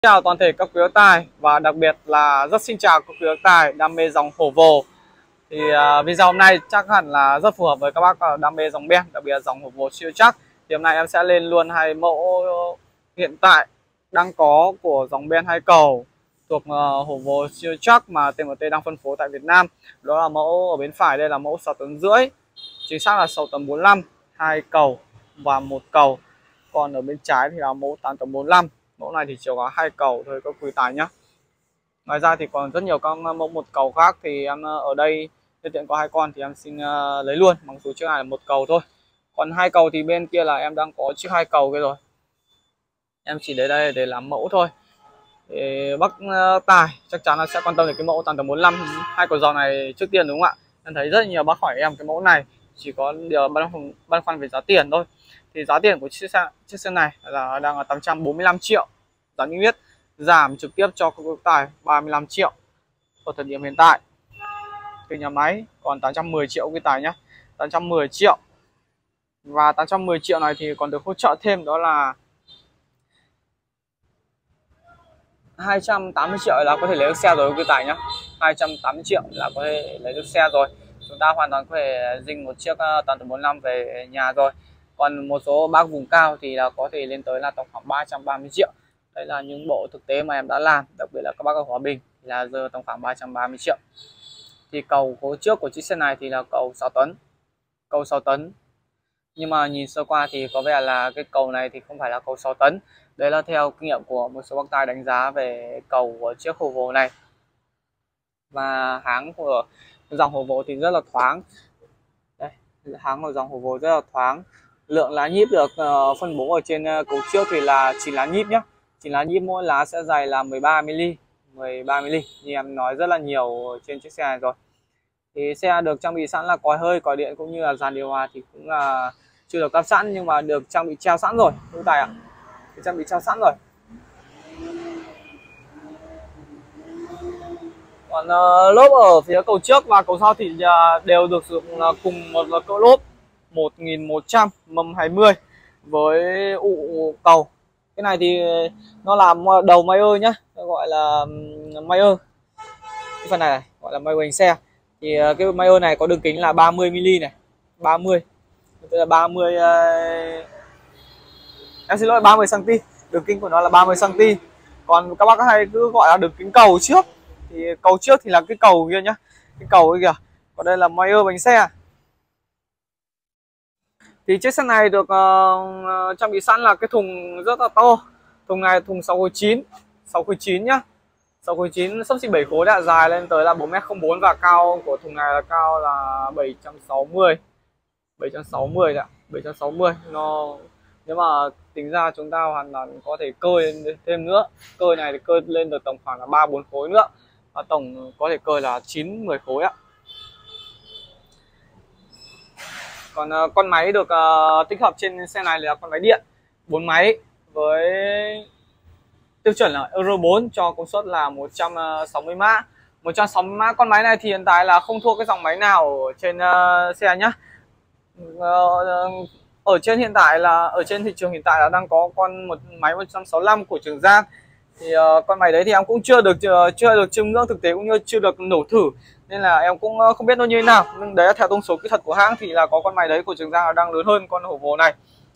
Chào toàn thể các quý bác tài và đặc biệt là rất xin chào các quý bác tài đam mê dòng hổ vồ. Thì video hôm nay chắc hẳn là rất phù hợp với các bác đam mê dòng ben, đặc biệt là dòng hổ vồ siêu chắc. Thì hôm nay em sẽ lên luôn hai mẫu hiện tại đang có của dòng ben hai cầu thuộc hổ vồ siêu chắc mà TMT đang phân phối tại Việt Nam. Đó là mẫu ở bên phải, đây là mẫu 6,5 tấn, chính xác là 6 tấn 45, hai cầu và một cầu. Còn ở bên trái thì là mẫu 8 tấn 45. Mẫu này thì chỉ có hai cầu thôi các quý tài nhé. Ngoài ra thì còn rất nhiều các mẫu một cầu khác, thì em ở đây nhân tiện có hai con thì em xin lấy luôn, mặc dù chiếc này là một cầu thôi. Còn hai cầu thì bên kia là em đang có chiếc hai cầu kia rồi, em chỉ lấy đây để làm mẫu thôi. Thì bác tài chắc chắn là sẽ quan tâm đến cái mẫu 8 tấn 45 hai cầu dòng này trước tiên, đúng không ạ? Em thấy rất nhiều bác hỏi em cái mẫu này, chỉ có điều băn khoăn về giá tiền thôi. Thì giá tiền của chiếc xe này là đang là 845 triệu, giá niêm yết giảm trực tiếp cho các tài 35 triệu ở thời điểm hiện tại từ nhà máy, còn 810 triệu quý tài nhé, 810 triệu. Và 810 triệu này thì còn được hỗ trợ thêm, đó là 280 triệu là có thể lấy được xe rồi quý tài nhé. 280 triệu là có thể lấy được xe rồi, chúng ta hoàn toàn có thể dinh một chiếc 8 tấn 45 về nhà rồi. Còn một số bác vùng cao thì là có thể lên tới là tổng khoảng 330 triệu. Đây là những bộ thực tế mà em đã làm, đặc biệt là các bác ở Hòa Bình là giờ tổng khoảng 330 triệu. Thì cầu cố trước của chiếc xe này thì là cầu 6 tấn. Cầu 6 tấn. Nhưng mà nhìn sơ qua thì có vẻ là cái cầu này thì không phải là cầu 6 tấn. Đấy là theo kinh nghiệm của một số bác tài đánh giá về cầu của chiếc hổ vồ này. Và háng của dòng hổ vồ thì rất là thoáng. Đây, háng của dòng hổ vồ rất là thoáng. Lượng lá nhíp được phân bố ở trên cầu trước thì là 9 lá nhíp nhé. 9 lá nhíp, mỗi lá sẽ dày là 13mm, 13mm như em nói rất là nhiều trên chiếc xe này rồi. Thì xe được trang bị sẵn là còi hơi, còi điện cũng như là dàn điều hòa thì cũng là chưa được lắp sẵn, nhưng mà được trang bị treo sẵn rồi quý tài ạ. Được trang bị treo sẵn rồi. Còn lốp ở phía cầu trước và cầu sau thì đều được sử dụng cùng một cỡ lốp 1100 mâm 20 với ụ cầu. Cái này thì nó làm đầu Mayer nhá, gọi là Mayer. Cái phần này gọi là Mayer bánh xe. Thì cái Mayer này có đường kính là 30mm này, 30. Tức là 30 em xin lỗi, 30 cm. Đường kính của nó là 30 cm. Còn các bác hay cứ gọi là đường kính cầu trước. Thì cầu trước thì là cái cầu kia nhá. Cái cầu kia kìa. Còn đây là Mayer bánh xe. Thì chiếc xe này được trang bị sẵn là cái thùng rất là to. Thùng này thùng 6 khối 9, 6 khối 9 nhá. 6 khối 9 xấp xỉ 7 khối đã, dài lên tới là 4m04 và cao của thùng này là cao là 760. 760 ạ, 760. Nó nếu mà tính ra chúng ta hoàn toàn có thể cơi thêm nữa. Cơi này thì cơi lên được tổng khoảng là 3-4 khối nữa. Và tổng có thể cơi là 9-10 khối ạ. Còn con máy được tích hợp trên xe này là con máy điện 4 máy với tiêu chuẩn là Euro 4 cho công suất là 160 mã. 160 mã. Con máy này thì hiện tại là không thua cái dòng máy nào ở trên xe nhá. Ở trên hiện tại là ở trên thị trường hiện tại là đang có một máy 165 của Trường Giang. Thì con máy đấy thì em cũng chưa được chiêm ngưỡng thực tế cũng như chưa được nổ thử, nên là em cũng không biết nó như thế nào. Nhưng đấy là theo thông số kỹ thuật của hãng thì là có con máy đấy của Trường Giang là đang lớn hơn con hổ vồ này.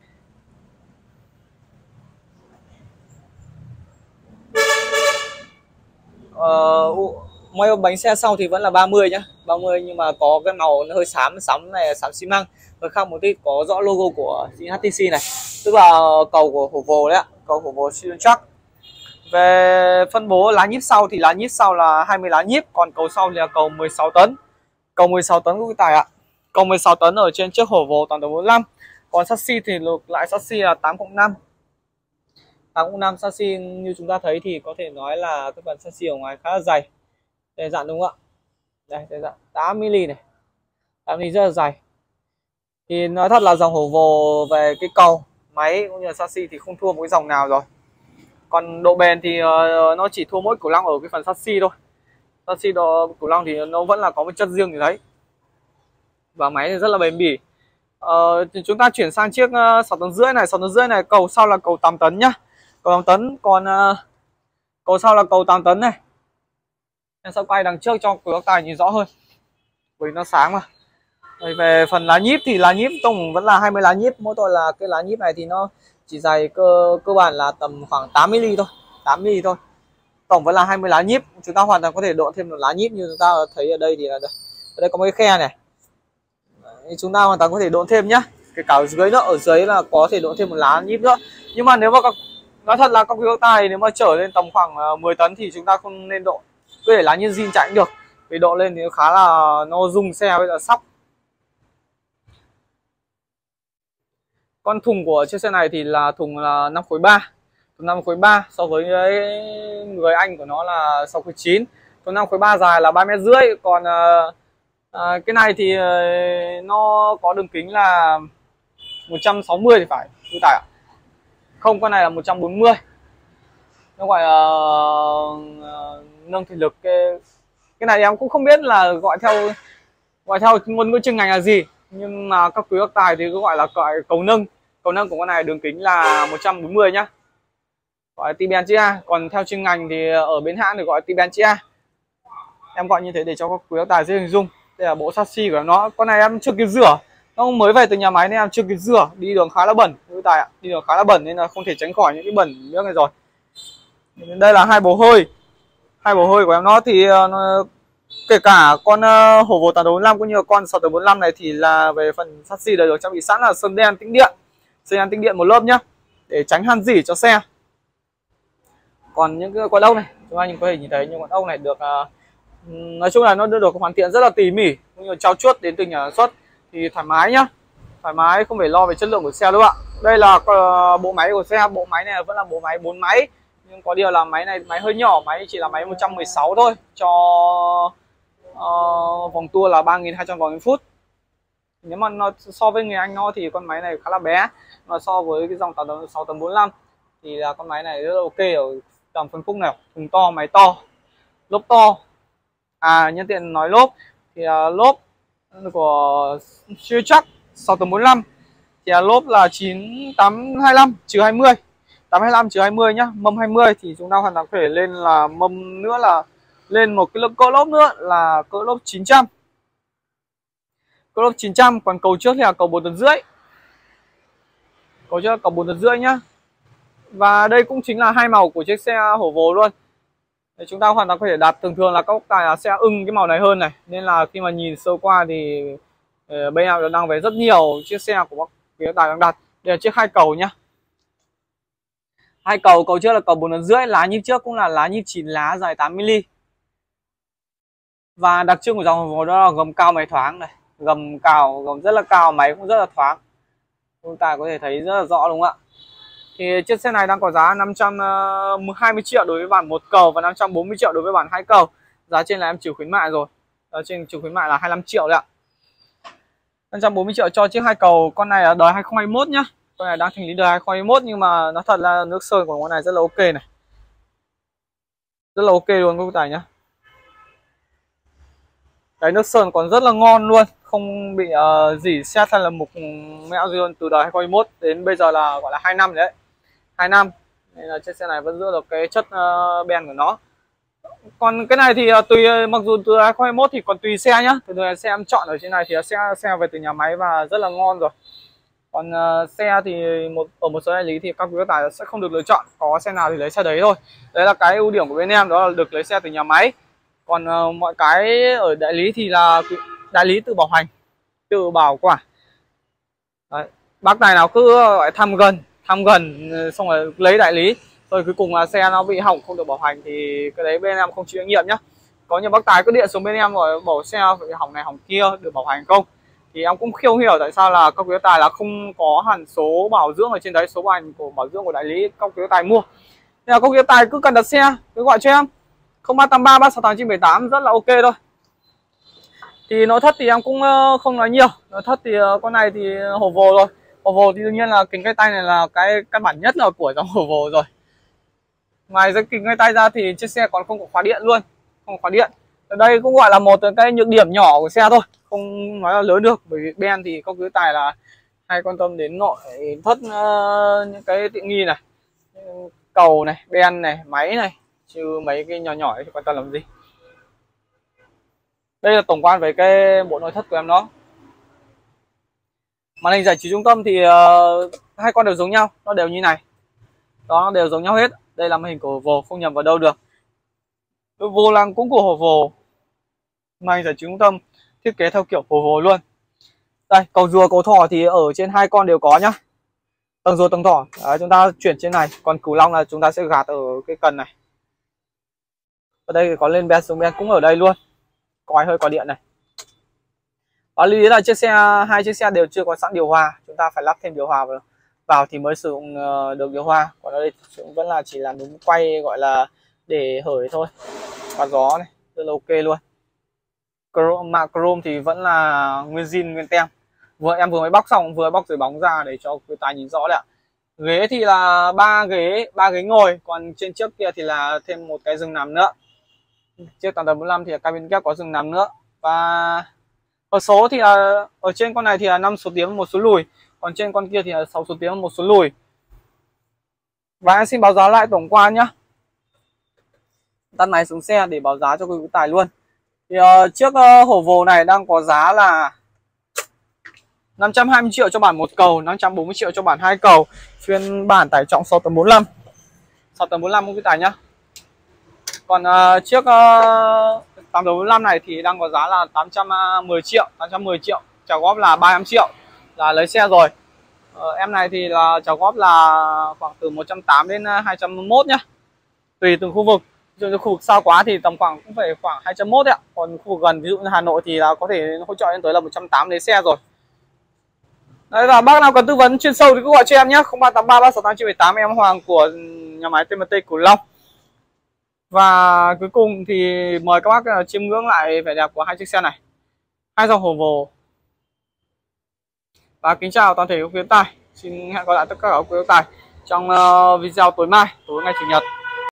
Mayo bánh xe sau thì vẫn là 30 nhá, 30 nhưng mà có cái màu nó hơi xám này, xám xi măng, hơi khác một tí, có rõ logo của HTC này, tức là cầu của hổ vồ đấy ạ, cầu hổ vồ siêu chắc. Về phân bố lá nhíp sau thì lá nhíp sau là 20 lá nhíp, còn cầu sau thì là cầu 16 tấn. Cầu 16 tấn quý tài ạ. Cầu 16 tấn ở trên chiếc hổ vồ 8 tấn 45. Còn chassis thì ngược lại chassis là 805. 805 chassis như chúng ta thấy thì có thể nói là cái phần chassis ở ngoài khá là dày. Đây dạng đúng không ạ? Đây dạng 8mm này. 8mm rất là dày. Thì nói thật là dòng hổ vồ về cái cầu, máy cũng như là chassis thì không thua một cái dòng nào rồi. Còn độ bền thì nó chỉ thua mỗi Cửu Long ở cái phần chassis thôi. Chassis Cửu Long thì nó vẫn là có một chất riêng gì đấy. Và máy thì rất là bền bỉ. Thì chúng ta chuyển sang chiếc 6,5 tấn này. 6,5 tấn này cầu sau là cầu 8 tấn nhá. Cầu 8 tấn. Còn Cầu sau là cầu 8 tấn này. Em sẽ quay đằng trước cho quý bác tài nhìn rõ hơn vì nó sáng mà. Rồi về phần lá nhíp thì lá nhíp tổng vẫn là 20 lá nhíp, mỗi tội là cái lá nhíp này thì nó chỉ dày cơ bản là tầm khoảng 8 mm thôi, 8 mm thôi. Tổng vẫn là 20 lá nhíp, chúng ta hoàn toàn có thể độ thêm một lá nhíp như chúng ta thấy ở đây thì là đây. Ở đây có một cái khe này. Đấy, chúng ta hoàn toàn có thể độ thêm nhá. Cái cả ở dưới nữa, ở dưới là có thể độ thêm một lá nhíp nữa. Nhưng mà nếu mà nói thật là các quý bác tài nếu mà trở lên tầm khoảng 10 tấn thì chúng ta không nên độ, cứ để lá nhíp zin chạy cũng được. Vì độ lên thì khá là nó rung xe với là sóc. Con thùng của chiếc xe này thì là thùng là 5 khối 3. Thùng 5 khối 3 so với người anh của nó là 6 khối 9. Thùng 5 khối 3 dài là 3,5 m. Còn cái này thì nó có đường kính là 160 thì phải, quý tài ạ. Không, con này là 140. Nó gọi là nâng thể lực. Cái này em cũng không biết là gọi theo ngôn ngữ chuyên ngành là gì, nhưng mà các quý bác tài thì cứ gọi là cầu nâng. Cầu nâng của con này đường kính là 140 nhá, gọi là T-band chữ A. Còn theo chuyên ngành thì ở bên hãng thì gọi T-band chữ A. Em gọi như thế để cho các quý bác tài dễ hình dung. Đây là bộ chassis của nó. Con này em chưa kịp rửa, nó mới về từ nhà máy nên em chưa kịp rửa, đi đường khá là bẩn quý bác tài ạ. Đi đường khá là bẩn nên là không thể tránh khỏi những cái bẩn nước này rồi. Đây là hai bồ hơi của em nó thì kể cả con hổ vồ 845 cũng như con 645 này thì là về phần chassis đều được trang bị sẵn là sơn đen tĩnh điện. Sơn đen tĩnh điện một lớp nhá, để tránh han rỉ cho xe. Còn những cái con ốc này chúng ta có thể nhìn thấy những con ốc này được nói chung là nó được hoàn thiện rất là tỉ mỉ, cũng như trao chuốt đến từ nhà sản xuất thì thoải mái nhá, thoải mái, không phải lo về chất lượng của xe đâu ạ. Đây là bộ máy của xe. Bộ máy này vẫn là bộ máy 4 máy, nhưng có điều là máy này máy hơi nhỏ, máy chỉ là máy 116 thôi, cho vòng tua là 3.200 vòng trên phút. Nếu mà nó so với người anh nó thì con máy này khá là bé, mà so với cái dòng 645 thì là con máy này rất là ok ở tầm phân khúc này. Thùng to, máy to, lốp to. Nhân tiện nói lốp thì lốp của siêu chắc 645 thì lốp là 9825 trừ 20, 825 trừ 20 nhá. Mâm 20 thì chúng ta hoàn toàn có thể lên là mâm nữa, là lên một cái cỡ lốp nữa là cỡ lốp 900. Cỡ lốp 900. Còn cầu trước thì là cầu 4,5 tấn. Cầu trước là cầu 4,5 tấn nhá. Và đây cũng chính là hai màu của chiếc xe hổ vồ luôn. Để chúng ta hoàn toàn có thể đặt, thường là các tài là sẽ ưng cái màu này hơn này, nên là khi mà nhìn sơ qua thì bên em đang về rất nhiều chiếc xe của các phía tài đang đặt. Đây là chiếc hai cầu nhá. Hai cầu, cầu trước là cầu 4,5 tấn, lá nhíp trước cũng là lá nhíp 9 lá dài 8 mm. Và đặc trưng của dòng hổ vồ đó là gầm cao máy thoáng này, gầm rất là cao, máy cũng rất là thoáng. Chúng ta có thể thấy rất là rõ đúng không ạ? Thì chiếc xe này đang có giá 520 triệu đối với bản một cầu và 540 triệu đối với bản hai cầu. Giá trên là em trừ khuyến mại rồi. Giá trên trừ khuyến mại là 25 triệu đấy ạ. 540 triệu cho chiếc hai cầu. Con này là đời 2021 nhá. Con này đang thành lý đời 2021, nhưng mà nó thật là nước sơn của con này rất là ok này. Rất là ok luôn các tài nhá. Cái nước sơn còn rất là ngon luôn, không bị rỉ sét hay là mục mẹo gì luôn. Từ đời 2021 đến bây giờ là gọi là 2 năm đấy. 2 năm. Nên là chiếc xe này vẫn giữ được cái chất ben của nó. Còn cái này thì tùy, mặc dù từ 2021 thì còn tùy xe nhá. Từ xe em chọn ở trên này thì xe về từ nhà máy và rất là ngon rồi. Còn xe thì ở một số đại lý thì các quý tài sẽ không được lựa chọn, có xe nào thì lấy xe đấy thôi. Đấy là cái ưu điểm của bên em, đó là được lấy xe từ nhà máy. Còn mọi cái ở đại lý thì là đại lý tự bảo hành, tự bảo quản. Đấy. Bác này nào cứ gọi thăm gần xong rồi lấy đại lý, rồi cuối cùng là xe nó bị hỏng không được bảo hành thì cái đấy bên em không chịu trách nhiệm nhá. Có nhiều bác tài cứ điện xuống bên em rồi bảo xe phải hỏng này hỏng kia, được bảo hành không, thì em cũng không hiểu tại sao là các quý tài là không có hẳn số bảo dưỡng ở trên đấy, số bảo hành của bảo dưỡng của đại lý các quý tài mua. Nên là các quý tài cứ cần đặt xe cứ gọi cho em 0383 368 978 rất là ok thôi. Thì nội thất thì em cũng không nói nhiều. Nội thất thì con này thì hổ vồ rồi. Hổ vồ thì đương nhiên là kính gãy tay này là cái căn bản nhất là của dòng hổ vồ rồi. Ngoài cái kính gãy tay ra thì chiếc xe còn không có khóa điện luôn, không có khóa điện. Ở đây cũng gọi là một cái nhược điểm nhỏ của xe thôi, không nói là lớn được, bởi vì Ben thì các quý tài là hay quan tâm đến nội thất những cái tiện nghi này, cầu này, Ben này, máy này, chứ mấy cái nhỏ nhỏ ấy thì quan tâm làm gì. Đây là tổng quan về cái bộ nội thất của em nó. Màn hình giải trí trung tâm thì hai con đều giống nhau, nó đều như này. Đó, nó đều giống nhau hết. Đây là màn hình của Volvo, không nhầm vào đâu được. Vô lăng cũng của Volvo. Màn hình giải trí trung tâm thiết kế theo kiểu Volvo luôn. Đây, cầu rùa cầu thỏ thì ở trên hai con đều có nhá. Tầng rùa tầng thỏ đấy, chúng ta chuyển trên này, còn cửu long là chúng ta sẽ gạt ở cái cần này. Ở đây có lên ben xuống ben cũng ở đây luôn. Còi hơi có điện này. Và lưu ý là hai chiếc xe đều chưa có sẵn điều hòa, chúng ta phải lắp thêm điều hòa vào thì mới sử dụng được điều hòa. Còn ở đây cũng vẫn là chỉ là đúng quay gọi là để hởi thôi. Và gió này rất là ok luôn. Mạ chrome thì vẫn là nguyên zin nguyên tem. Em vừa mới bóc xong, vừa bóc rồi bóng ra để cho người ta nhìn rõ đấy ạ. Ghế thì là ba ghế ngồi, còn trên trước kia thì là thêm một cái giường nằm nữa. Chiếc 8845 thì là cabin kép có giường nằm nữa. Và ở số thì là ở trên con này thì là 5 số tiến 1 số lùi, còn trên con kia thì là 6 số tiến 1 số lùi. Và em xin báo giá lại tổng quan nhá. Tắt máy xuống xe để báo giá cho quý tài luôn. Thì chiếc hổ vồ này đang có giá là 520 triệu cho bản một cầu, 540 triệu cho bản hai cầu, phiên bản tải trọng 6 tấn 45. 6 tấn 45 quý tài nhá. Còn chiếc 845 này thì đang có giá là 810 triệu, trả góp là 35 triệu là lấy xe rồi. Em này thì là trả góp là khoảng từ 180 đến 201 nhá. Tùy từng khu vực. Ví dụ như khu vực xa quá thì tầm khoảng cũng phải khoảng 201 đấy ạ. Còn khu vực gần ví dụ như Hà Nội thì là có thể hỗ trợ lên tới là 180 lấy xe rồi. Đấy, là bác nào cần tư vấn chuyên sâu thì cứ gọi cho em nhé, 0383 368 em Hoàng của nhà máy TMT Cửu Long. Và cuối cùng thì mời các bác chiêm ngưỡng lại vẻ đẹp của hai chiếc xe này, hai dòng Volvo. Và kính chào toàn thể quý khán tài. Xin hẹn gặp lại tất cả các quý khán tài trong video tối mai, tối ngày Chủ nhật.